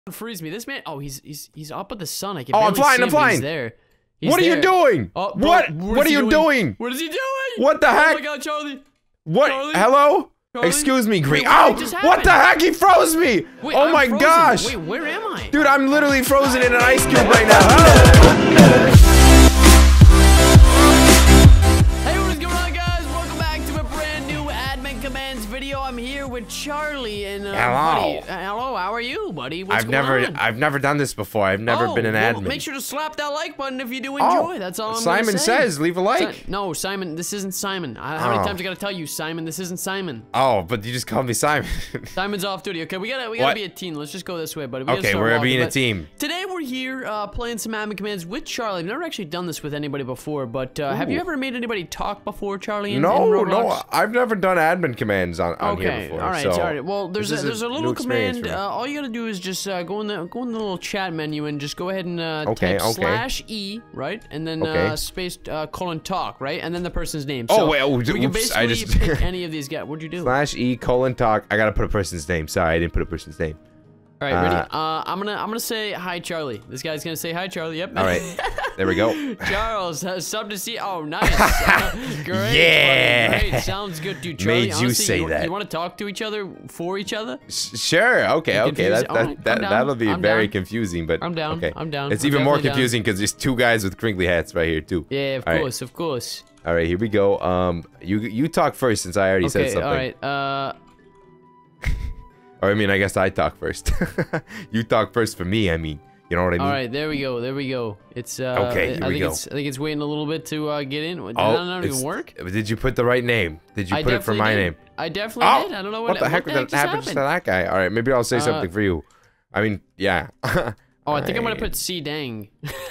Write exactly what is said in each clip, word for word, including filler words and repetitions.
freeze me. This man. Oh, he's he's he's up with the sun. I can. Oh, I'm flying. See I'm him, flying. He's there. He's what are there. you doing? Oh, bro, what? What, what are you doing? doing? What is he doing? What the heck? Oh my God, Charlie. What? Charlie? Hello? Charlie? Excuse me, Green. Wait, Oh, what, what the heck? He froze me. Wait, oh I'm my frozen. gosh. Wait, where am I? Dude, I'm literally frozen in an ice cube right now. Oh. Hey, what is going on, guys? Welcome back to a brand new admin commands video. I'm here with Charlie and uh, hello. buddy. Uh, hello, how are you, buddy? What's I've going never, on? I've never done this before. I've never oh, been an well, admin. Make sure to slap that like button if you do enjoy. Oh, That's all I'm Simon gonna say. says, leave a like. Si no, Simon, this isn't Simon. I, how oh. many times I gotta tell you, Simon? This isn't Simon. Oh, but you just called me Simon. Simon's off duty. Okay, we gotta, we gotta what? be a team. Let's just go this way, buddy. We okay, we're walking, being a team. Today we're here uh, playing some admin commands with Charlie. I've never actually done this with anybody before, but uh, have you ever made anybody talk before, Charlie? In, no, in no, I've never done admin commands on, on okay, here before. all right, so all right. Well, there's a, there's a, a little command. Uh, all you gotta do is just uh, go in the go in the little chat menu and just go ahead and uh, okay, type okay. slash e, right, and then okay. uh, space uh, colon talk, right, and then the person's name. Oh so wait, oh, we can oops, basically I just pick any of these guys. What'd you do? Slash e colon talk. I gotta put a person's name. Sorry, I didn't put a person's name. All right, ready? Uh, Uh, I'm gonna I'm gonna say hi, Charlie. This guy's gonna say hi, Charlie. Yep. All right, there we go. Charles, uh, sub to see. Oh, nice. Uh, great. Yeah. Buddy. Great. Sounds good, dude. Charlie, Made honestly, you say you, that. You want to talk to each other for each other? S sure. Okay. I'm okay. That, that, right, that that'll be I'm very down. confusing, but I'm down. okay. I'm down. It's I'm even more definitely confusing because there's two guys with crinkly hats right here too. Yeah, of all course, right. of course. All right, here we go. Um, you you talk first since I already Okay, said something. all right. Uh. Or I mean, I guess I talk first. You talk first for me. I mean, you know what I mean? All right, there we go. There we go. It's uh. Okay, I here we think go. it's I think it's waiting a little bit to uh, get in. Did oh, that not even work? Did you put the right name? Did you I put it for my did. name? I definitely Oh, did. I don't know what. What the heck, what what the that heck happened just to that guy? All right, maybe I'll say Uh, something for you. I mean, yeah. Oh, I think I'm gonna put SeeDeng.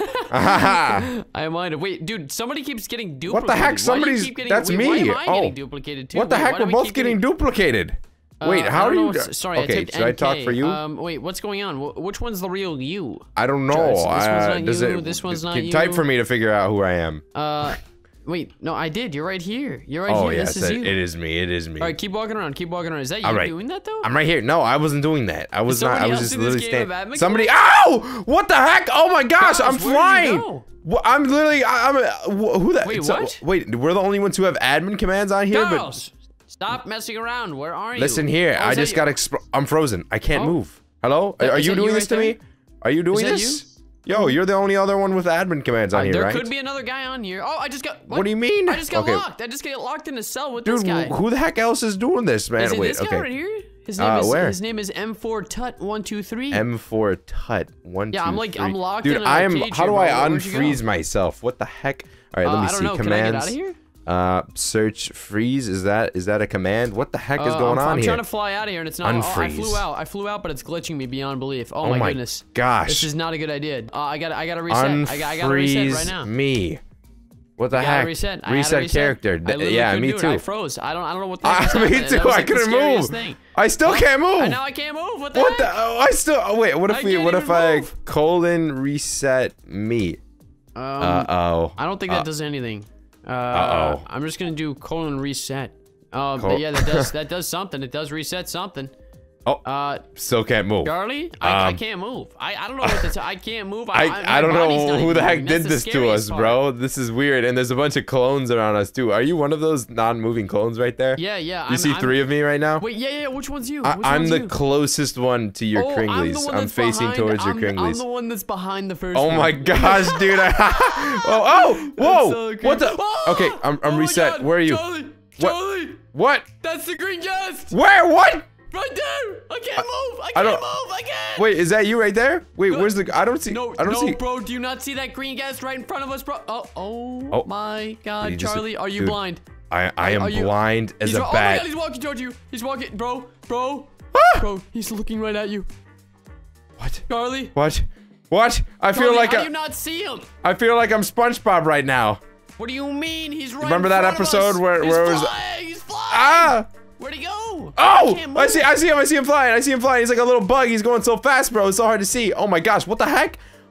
I might have. Wait, dude, somebody keeps getting duplicated. What the heck? Why do you Somebody's. keep getting, That's wait, me. Why am I oh. getting duplicated too? What the Wait, heck? why do We're we both keep getting duplicated. Wait, Uh, how I do don't you? know if- sorry, okay, I typed should I talk N K. for you? Um, wait, what's going on? Wh which one's the real you? I don't know. Charles, this one's uh, not does you, it? this one's not can you. Type for me to figure out who I am. Uh, wait, no, I did. You're right here. You're right Oh here. yes, This is it, you. it is me. It is me. All right, keep walking around. Keep walking around. Is that you All right. doing that though? I'm right here. No, I wasn't doing that. I was not. I somebody was else just in this literally game of standing. admin Somebody. commands? Ow! What the heck? Oh my gosh! Charles, I'm where did you flying. go? Well, I'm literally. I, I'm. A, who that? Wait, so- what? Wait, we're the only ones who have admin commands on here. Charles, stop messing around. Where are But you? listen here. Oh, I is that just you? got. Exp I'm frozen. I can't Oh. move. Hello? That- Are is you that doing you this right to me? there? Are you doing that this? Yo, you're the only other one with admin commands on Uh, here, there right? could be another guy on here. Oh, I just got. What, What do you mean? I just got Okay. locked. I just got locked in a cell with Dude, this guy. who the heck else is doing this, man? Is it Wait, this okay. guy right here? His name Uh, is where? his name is M four Tut one two three. M four Tut one Yeah, two, I'm like- three. I'm locked Dude, in a I am. cage How here, do bro. I Where'd you go? unfreeze myself? What the heck? All right, Uh, let me I see. don't know. Commands. Can I get out of here? Uh, search freeze. Is that is that a command? What the heck is Uh, going I'm, on I'm here? trying to fly out of here and it's not. Oh, I Unfreeze. flew out. I flew out, but it's glitching me beyond belief. Oh, oh my, my goodness. gosh! This is not a good idea. Uh, I got. I got to reset. Unfreeze I got. I got to reset right now. me. What the I gotta heck? reset. I reset, had to reset. character. I literally yeah, couldn't me do it. too. I froze. I don't. I don't know what the Ah, heck just me happened. too. That was, I like, the couldn't scariest move. Thing. I still can't move. And now I can't move. What the what heck? the? Oh, I still. Oh, wait. What if I we? can't What if even I move. colon reset me? Um, uh oh. I don't think that Uh, does anything. Uh, Uh-oh. I'm just gonna do colon reset. Uh, Col- but yeah, that does that does something. It does reset something. Oh. Uh, Still can't move. Charlie, I, I Um, can't move. I, I don't know what to. I can't move. I, I, I, I don't my body's know not who even the heck moving. did That's this the to us, scariest part. bro. This is weird. And there's a bunch of clones around us, too. Are you one of those non-moving clones right there? Yeah, yeah. You I'm, see I'm, three of me right now? Wait, yeah, yeah. Which one's you? I, Which I'm one's the you? closest one to your Oh, I'm, the Kringlies. one I'm that's facing behind, towards your I'm, I'm Kringlies. the one that's behind the first Oh one. my gosh, dude. I, oh, oh, whoa. so What the? Oh! Okay, I'm, I'm Oh my reset. God, Where are you? Charlie, What? Charlie, What? that's the green chest. Where? What? Right there! I can't move! I I can't don't- move! I can't! Wait, is that you right there? Wait, No, where's the? I don't see. No, I don't no, see. bro, do you not see that green gas right in front of us, bro? Oh, oh, Oh. my God, You just- Charlie, are you dude, blind? I I am Are you- blind as He's a ro- Oh my God, bat. he's walking towards you. He's walking, bro, bro, Ah! bro. He's looking right at you. What? Charlie, What? What? I feel Charlie, like how I, do you not see him? I feel like I'm SpongeBob right now. What do you mean? He's right. Remember in that front of episode us. where- he's where it was- flying, He's flying. Ah! Where'd he go? Oh! can't I move. see. I see him. I see him flying. I see him flying. He's like a little bug. He's going so fast, bro. It's so hard to see. Oh my gosh! What the heck?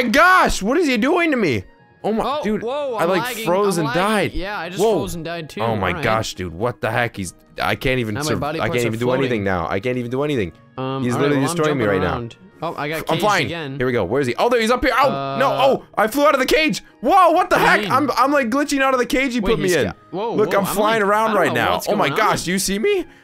my gosh! What is he doing to me? Oh my, oh, dude! Whoa, I I'm like lagging, froze I'm and lagging. died. Yeah, I just Whoa. froze and died too. Oh my right. gosh, dude! What the heck? He's. I can't even. Now my Sur body I parts can't are even do floating. anything now. I can't even do anything. Um, he's all literally right, well, destroying me right around. now. Oh, I got caged I'm flying. again. Here we go. Where is he? Oh, there he's up here. Oh Uh, no! Oh, I flew out of the cage. Whoa! What the what do you heck? mean? I'm I'm like glitching out of the cage he Wait, put me he's in. got- whoa, Look, whoa, I'm I'm flying like- I around don't right know now. what's Oh my going gosh! on. Do you see me?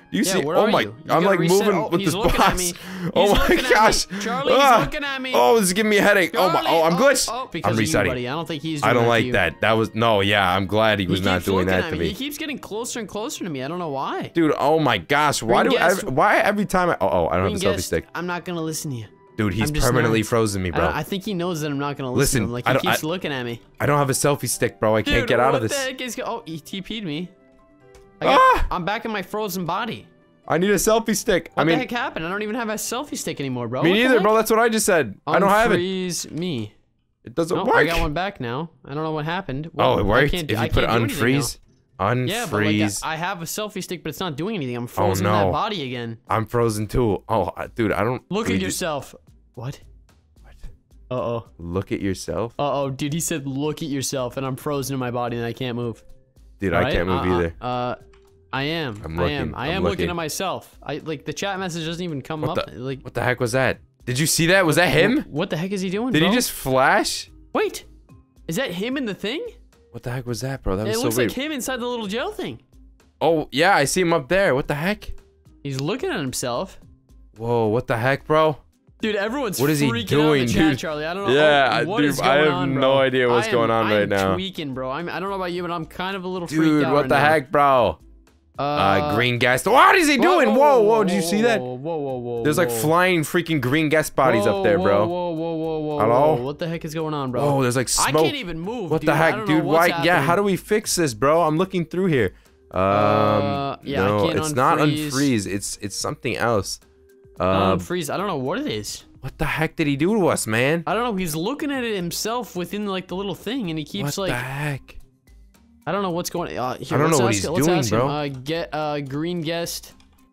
Do you yeah, see? Where oh are my! you? You I'm like reset. moving oh, with he's this looking box. At me. Oh he's my looking gosh! At me. Charlie, ah. he's looking at me. Oh, this is giving me a headache. Charlie, oh my! Oh, I'm oh, glitched. Oh, because I'm of resetting. You, buddy. I don't think he's. Doing I don't that like to you. that. That was no. Yeah, I'm glad he was he not doing that to me. me. He keeps getting closer and closer to me. I don't know why. Dude, oh my gosh! Why Green do I? guest- Why every time I? Oh, oh I don't Green have a selfie guest, stick. I'm not gonna listen to you. Dude, he's I'm just permanently not. frozen me, I, bro. don't- I think he knows that I'm not gonna listen, Listen, to him. Like I he don't- keeps I- looking at me. I don't have a selfie stick, bro. I can't Dude, get out of what this. the heck is go- oh, he T P'd me. I got, Ah! I'm back in my frozen body. I need a selfie stick. What I mean, the heck happened? I don't even have a selfie stick anymore, bro. me What the neither, heck? bro. That's what I just said. I don't have it. Unfreeze me. It doesn't No, work. I got one back now. I don't know what happened. Oh, Well, it I worked. can't- If I you put can't do anything unfreeze, now. unfreeze. Yeah, but like, I I have a selfie stick, but it's not doing anything. I'm frozen no. in that body again. I'm frozen too. Oh, I- dude, I don't. Look we at ju- yourself. What? What? Uh-oh. Look at yourself, Uh-oh, dude, he said look at yourself, and I'm frozen in my body, and I can't move. dude. Right? I can't move uh, either. Uh, uh, I am. I'm I looking, am. I I'm am looking. looking. at myself. I like the chat message doesn't even come What up. the? like, What the heck was that? Did you see that? Was that him? What the heck is he doing? Did bro? he just flash? Wait? Is that him in the thing? What the heck was that, bro? That was It so looks weird. like him inside the little gel thing. Oh yeah, I see him up there. What the heck? He's looking at himself. Whoa, what the heck, bro? Dude, everyone's What is he freaking doing, out in the chat, dude? Charlie. I don't know. Yeah, oh, what dude, is I going have on, no bro? idea what's I am- going on I right am now. tweaking, bro. I'm, I don't know about you, but I'm kind of a little freaked Dude, out what right the now. heck, bro? Uh, Uh, green gas. What is he doing? Whoa, whoa, did you see that? Whoa, whoa, whoa, whoa. There's like whoa. flying freaking green gas bodies Whoa, up there, bro. Whoa, whoa, whoa, whoa, Hello? whoa. What the heck is going on, bro? Oh, there's like smoke. I can't even move, What dude. the I heck, don't know dude? what's Why? Yeah, how do we fix this, bro? I'm looking through here. Um, Uh, yeah, I no, can't it's not unfreeze. unfreeze. It's it's something else. Um, Um, freeze. I don't know what it is. what the heck did he do to us, man? I don't know. He's looking at it himself within like the little thing, and he keeps What like the heck? I don't know what's going. Uh, here, I don't let's know what ask, he's let's doing, ask bro. Him. Uh, get uh, green guest.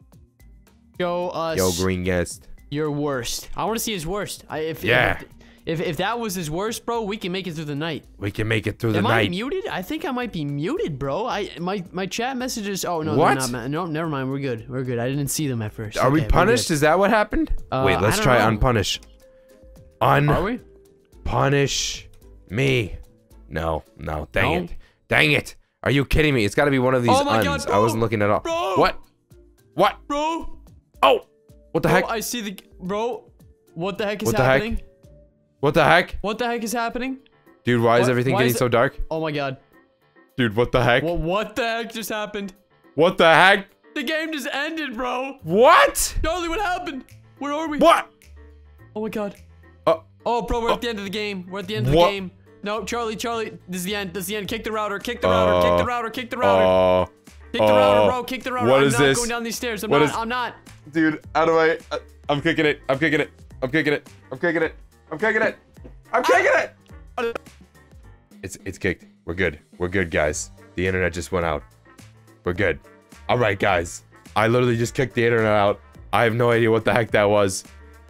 Show us Yo, green guest. your worst. I want to see his worst. I, if, Yeah. If, if if that was his worst, bro, we can make it through the night. We can make it through the Am I night. muted? I think I might be muted, bro. I my my chat messages. Oh no, What? they're not. No, never mind. We're good. We're good. I didn't see them at first. Are we Okay, we're punished? good. Is that what happened? Uh, Wait, I let's don't try know. unpunish. Un. Are we? Punish me. No, no, dang No? it. Dang it. Are you kidding me? It's got to be one of these Oh my uns. God, I bro. wasn't looking at all. Bro. What? What? Bro. Oh! What the Bro, heck? I see the bro. What the heck is What the heck? happening? What the heck? What the heck is happening? Dude, why is What- everything why getting is so it- dark? Oh my god. Dude, what the heck? Well, what the heck just happened? What the heck? The game just ended, bro. What? Charlie, what happened? Where are we? What? Oh my god. Uh, Oh, bro, we're uh, at the end of the game. We're at the end of what? the game. No, Charlie, Charlie, this is the end. This is the end. Kick the router. Kick the router. kick the router. Kick the router. Oh. kick the uh, router, bro. Kick the router. what I'm is not this? going down these stairs. I'm What not. is- I'm not. Dude, how do I... Uh, I'm kicking it. I'm kicking it. I'm kicking it. I'm kicking it. I'm kicking it. I'm kicking it. It's it's kicked. We're good. We're good, guys. The internet just went out. We're good. All right, guys. I literally just kicked the internet out. I have no idea what the heck that was.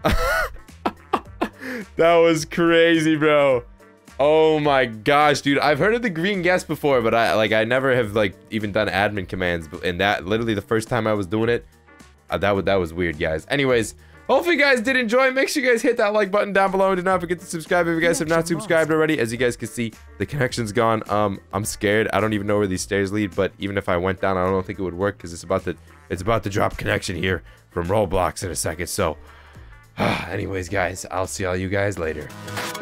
That was crazy, bro. Oh my gosh, dude. I've heard of the green gas before, but I like I never have like even done admin commands. And that literally the first time I was doing it, uh, that was that was weird, guys. Anyways, hopefully you guys did enjoy. Make sure you guys hit that like button down below and do not forget to subscribe if you guys have not subscribed already. As you guys can see, the connection's gone. Um, I'm scared. I don't even know where these stairs lead, but even if I went down, I don't think it would work because it's about to it's about to drop connection here from Roblox in a second. So, anyways, guys, I'll see all you guys later.